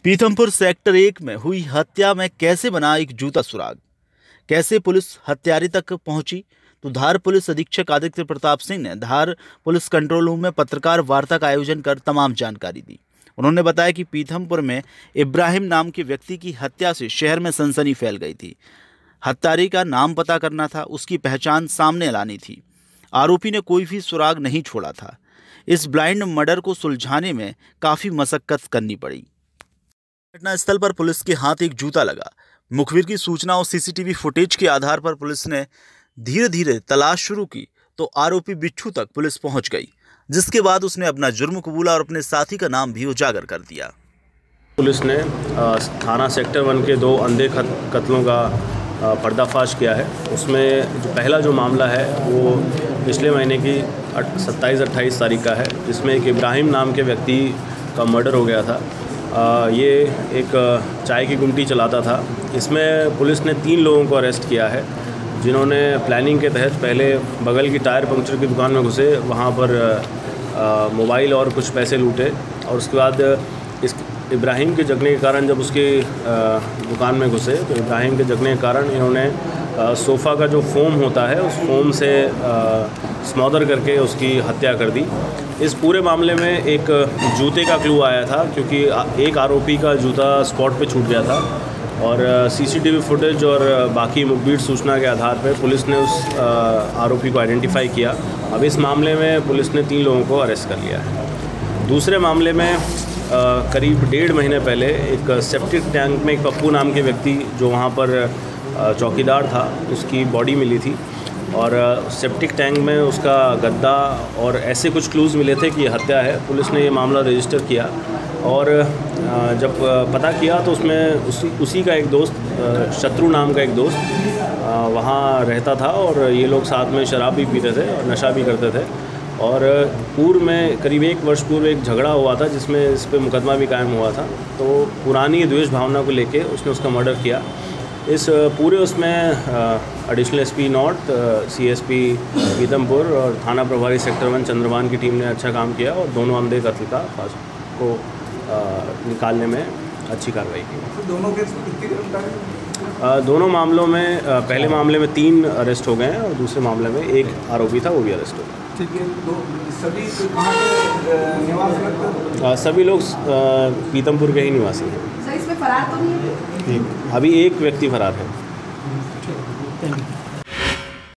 Pithampur sector 1 में हुई हत्या में कैसे बना एक जूता सुराग, कैसे पुलिस हत्यारे तक पहुंची, तो धार पुलिस अधीक्षक आदित्य प्रताप सिंह ने धार पुलिस कंट्रोल रूम में पत्रकार वार्ता का आयोजन कर तमाम जानकारी दी। उन्होंने बताया कि पीथमपुर में इब्राहिम नाम के व्यक्ति की हत्या से शहर में सनसनी फैल गई थी। हत्यारे का नाम पता करना था, उसकी पहचान सामने लानी थी। आरोपी ने कोई भी सुराग नहीं छोड़ा था। इस ब्लाइंड मर्डर को सुलझाने में काफ़ी मशक्कत करनी पड़ी। घटनास्थल पर पुलिस के हाथ एक जूता लगा। मुखबिर की सूचना और सीसीटीवी फुटेज के आधार पर पुलिस ने धीरे धीरे तलाश शुरू की तो आरोपी बिच्छू तक पुलिस पहुंच गई, जिसके बाद उसने अपना जुर्म कबूला और अपने साथी का नाम भी उजागर कर दिया। पुलिस ने थाना सेक्टर 1 के 2 अंधे कत्लों का पर्दाफाश किया है। उसमें जो पहला जो मामला है वो पिछले महीने की 27-28 तारीख का है, जिसमें एक इब्राहिम नाम के व्यक्ति का मर्डर हो गया था। ये एक चाय की गुमटी चलाता था। इसमें पुलिस ने 3 लोगों को अरेस्ट किया है, जिन्होंने प्लानिंग के तहत पहले बगल की टायर पंक्चर की दुकान में घुसे, वहाँ पर मोबाइल और कुछ पैसे लूटे और उसके बाद इस इब्राहिम के जगने के कारण जब उसकी दुकान में घुसे तो इब्राहिम के जगने के कारण इन्होंने सोफ़ा का जो फोम होता है उस फोम से स्मॉदर करके उसकी हत्या कर दी। इस पूरे मामले में एक जूते का क्लू आया था, क्योंकि एक आरोपी का जूता स्पॉट पे छूट गया था और सीसीटीवी फुटेज और बाकी मुखबिर सूचना के आधार पर पुलिस ने उस आरोपी को आइडेंटिफाई किया। अब इस मामले में पुलिस ने 3 लोगों को अरेस्ट कर लिया है। दूसरे मामले में करीब 1.5 महीने पहले एक सेप्टिक टैंक में एक पप्पू नाम के व्यक्ति जो वहाँ पर चौकीदार था, उसकी बॉडी मिली थी और सेप्टिक टैंक में उसका गद्दा और ऐसे कुछ क्लूज़ मिले थे कि हत्या है। पुलिस ने ये मामला रजिस्टर किया और जब पता किया तो उसमें उसी का एक दोस्त, शत्रु नाम का एक दोस्त वहाँ रहता था और ये लोग साथ में शराब भी पीते थे और नशा भी करते थे। और पूर्व में करीब 1 वर्ष पूर्व एक झगड़ा हुआ था जिसमें इस पर मुकदमा भी कायम हुआ था। तो पुरानी द्वेष भावना को लेके उसने उसका मर्डर किया। इस पूरे उसमें additional SP north, CSP Pithampur और थाना प्रभारी सेक्टर 1 चंद्रभान की टीम ने अच्छा काम किया और दोनों अंधे कत्ल का को निकालने में अच्छी कार्रवाई की। दोनों मामलों में पहले मामले में 3 अरेस्ट हो गए हैं और दूसरे मामले में 1 आरोपी था, वो भी अरेस्ट हो गया। ठीक है, तो सभी कहाँ के निवासी लगते हैं? सभी लोग पीथमपुर के ही निवासी हैं। सर, इसमें फरार तो नहीं है? अभी 1 व्यक्ति फरार है। Thank you.